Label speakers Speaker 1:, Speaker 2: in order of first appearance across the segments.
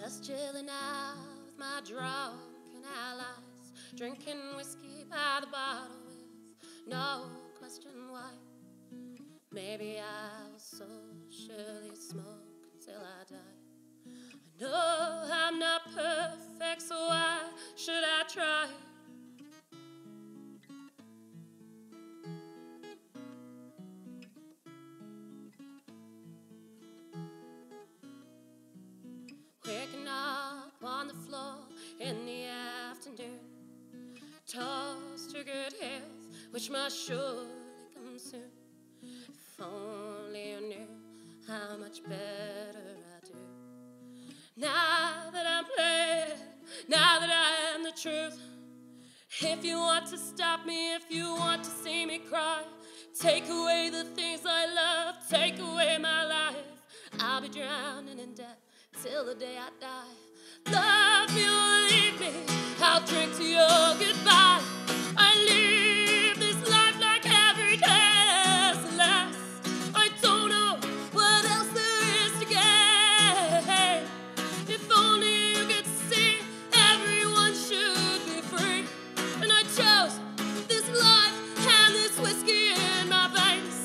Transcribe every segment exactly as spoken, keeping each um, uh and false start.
Speaker 1: Just chilling out with my drunken allies, drinking whiskey by the bottle with no question why. Maybe I will socially smoke till I die. I know I'm not perfect, so why should I try? Waking up on the floor in the afternoon, toast to good health, which must surely come soon. If only you knew how much better I do. Now that I'm playing, now that I am the truth. If you want to stop me, if you want to see me cry, take away the things I love, take away my life. I'll be drowning in debt till the day I die. Love me or leave me, I'll drink to your goodbye. I live this life like every day is the last. I don't know what else there is to get. If only you could see, everyone should be free. And I chose this life and this whiskey in my veins.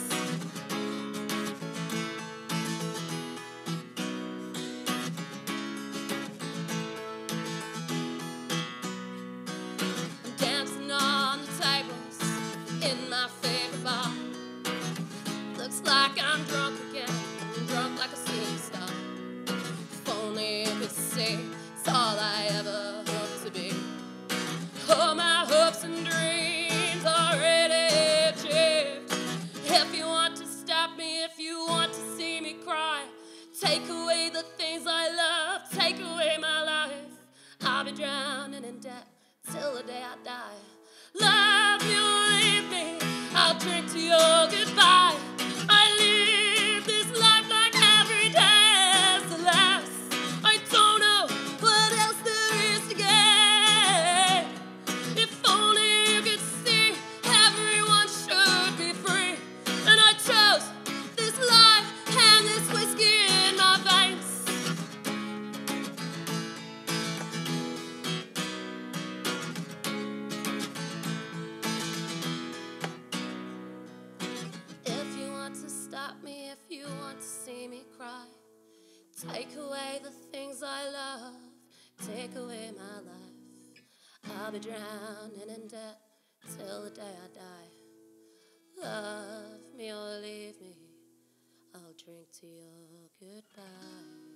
Speaker 1: Dancing on the tables in my favorite bar. Looks like I'm drunk again, drunk like a city star. If only you could see, it's all I ever hoped to be. All my hopes and dreams already achieved. If you want to stop me, if you want to see me cry, take away the things I love, take away my life. I'll be drowning in debt till the day I die. Love me or leave me, I'll drink to your goodbye. I live this life like every day is the last. I don't know what else there is to get. If only you could see, everyone should be free. And I chose this life and this whiskey in my veins. If you want to stop me, if you want to see me cry, take away the things I love, take away my life. I'll be drowning in debt till the day I die. Love me or leave me, I'll drink to your goodbye.